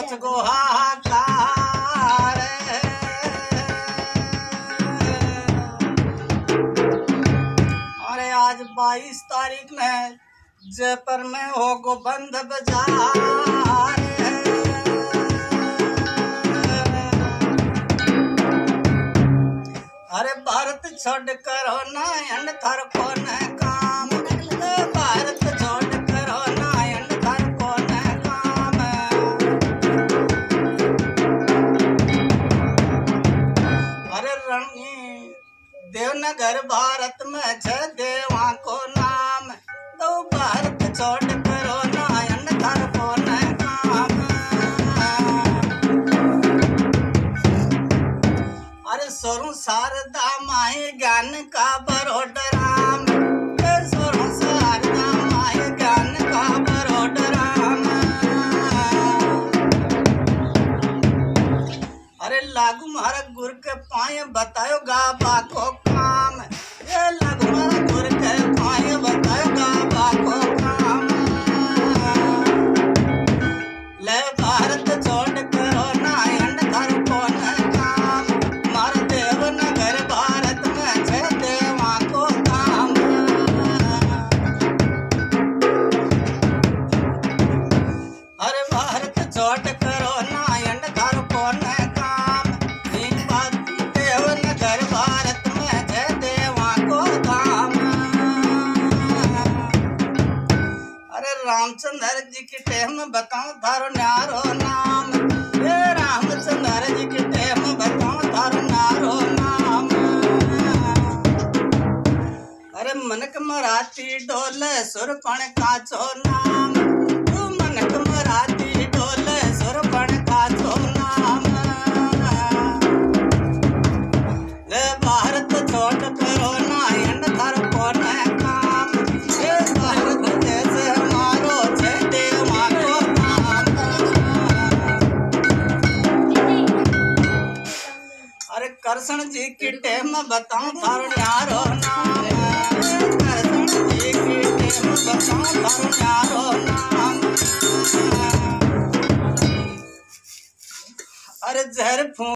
Much गो हाहाकार। अरे आज 22 तारीख में जयपुर में हो गो बंद बाजार। अरे भारत छोड़ करो नायन थर को न काम। भारत छोड़ करो नायन थर को न काम। अरे रणी देवनगर भारत में जय देवा को नाम। तो भारत छोड़ करो नायन थर को न काम। अरे सोरू शारदा माही ज्ञान का बरोडराम। सोरू शारदा माही ज्ञान का बरोडराम। अरे लागू मारा गुर के पाए बतायो गाबा को काम। ये लागू मारा गुर के पाए बतायो गाबा को काम। ले भारत छोड़ करो नायन धर को न काम। मार देवनगर भारत में जय देवा को काम। अरे भारत छोड़ करो नायन धर को न काम। देवनगर भारत में जय देवा को काम। अरे रामचंद्र जी की टेम बताऊं थारो न्यारो नाम। ये रामचंद्र जी की टेम बताऊं थारो न्यारो नाम। अरे मनक मराठी डोले सुरपण काचो नाम। तू मनक मराठी डोले सुरपण काचो नाम। ले भारत छोड़ करो नायन थर को न काम। ये भारत देश हमारो जय देवा को नाम। अरे कृष्ण जी की टेम बताऊं थारो न्यारो नाम। कृष्ण जी की टेम बताऊं थारो न्यारो नाम। अरे जहर फूंक